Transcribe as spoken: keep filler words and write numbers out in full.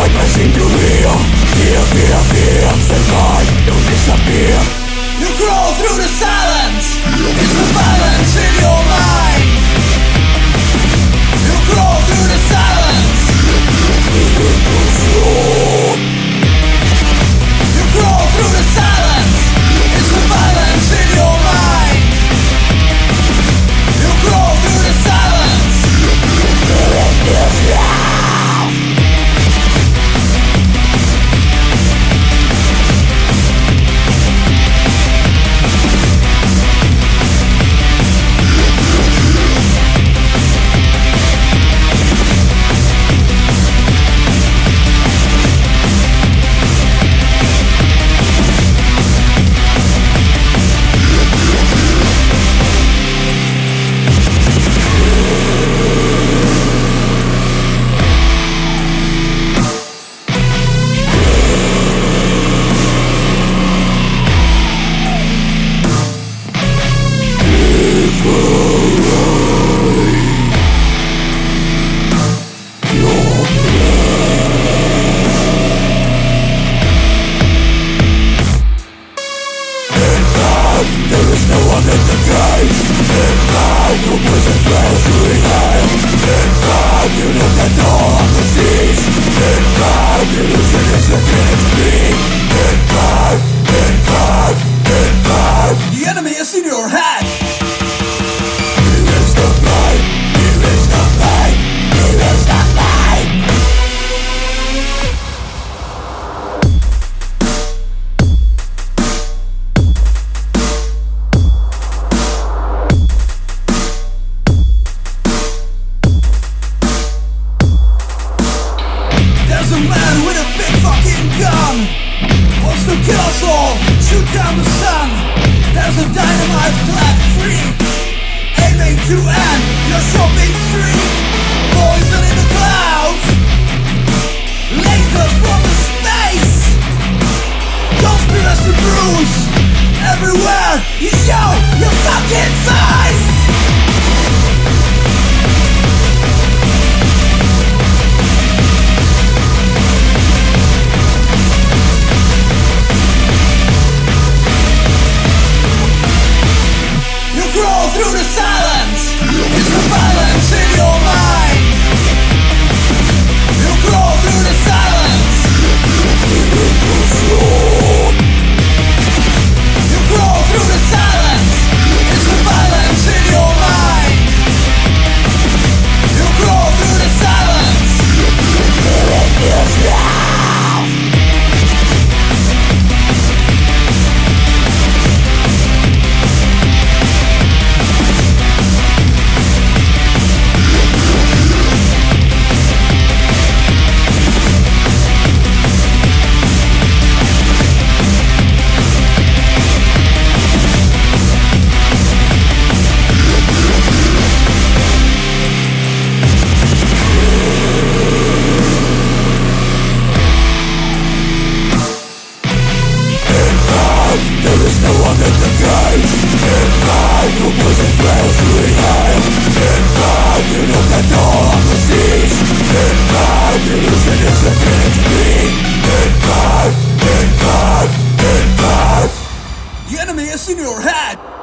I seem to hear. Fear, fear, fear, survive, don't disappear. You crawl through the silence. It's the violence in your mind. You crawl through the silence. You crawl through the silence. It's the violence in your mind. You crawl through the silence. There is no one in the cage. In God, no prison dwells to inhale. In God, you know that all of the seas. In God, illusion is the killing speed. In God, in God, in God. The enemy is in your head. He is the pain, he is the pain, he is the pain. There's a man with a big fucking gun. Wants to kill us all, shoot down the sun. There's a dynamite clad freak aiming to end your shopping street. Poison in the clouds, lasers from the space. Conspiracy brews everywhere. You show your fucking face. Crawl through the silence. It's the violence in your mind. You crawl through the silence. You crawl through the silence. It's the violence in your mind. You crawl through the silence. There is no one in the cage. In God, no prison dwells to inhale. In God, you know that all of the seas. In God, illusion is the killing speed. In God, in God, in God. The enemy is in your head.